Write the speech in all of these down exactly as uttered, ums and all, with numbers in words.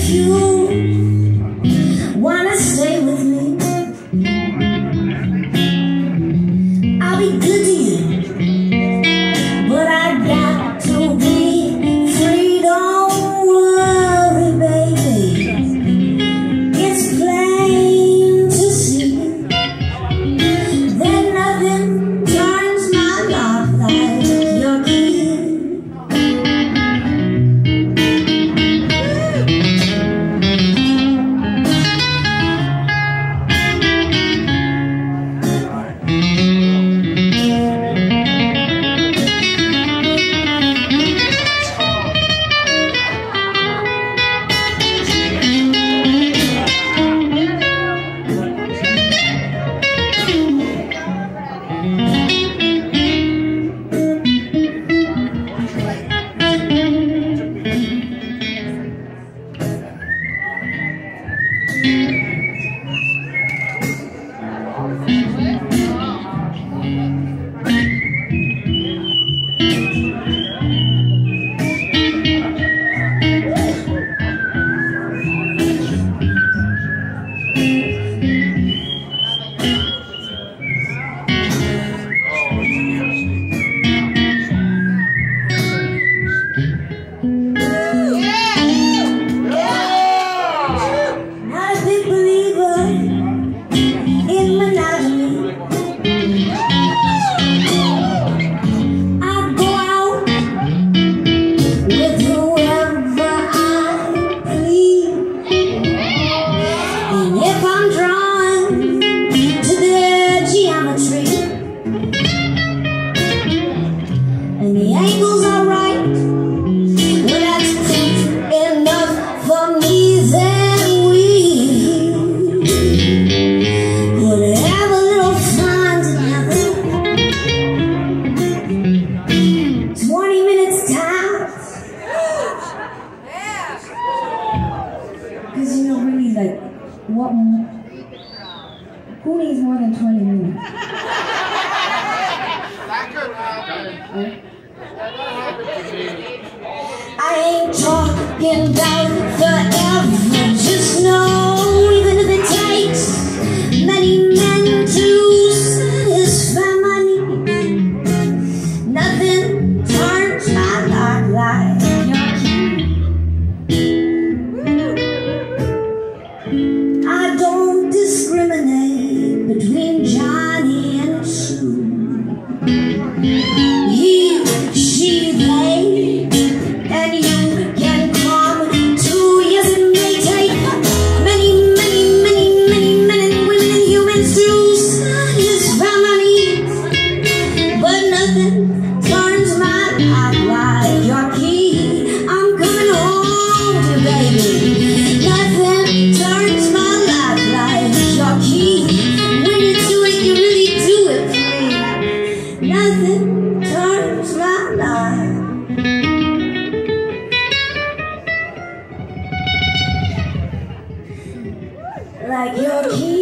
if you wanna stay with me, I'll be good to you, but I got to be free. Don't worry, baby, it's plain to see that nothing turns my love like your key. And the angles are right, well, that's proof enough for me that we could have a little fun together. Twenty minutes tops, because you know, really, like, what? Who needs more than twenty minutes? I ain't talking about forever, just know, even if it takes many men to satisfy my needs, nothing turns my heart like your key. I don't discriminate between Johnny and Sue. He, she, they, and you can come too. Yes, it may take many, many, many, many men and women and humans to satisfy my needs, but nothing turns my heart like your key. I'm coming home to you, baby. Nothing turns my life like your key. When you do it, you really do it for me. Nothing turns my life like your key.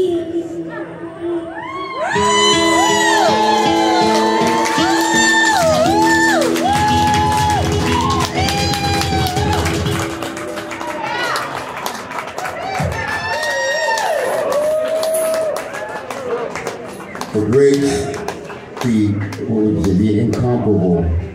The great, the, what was it, the incomparable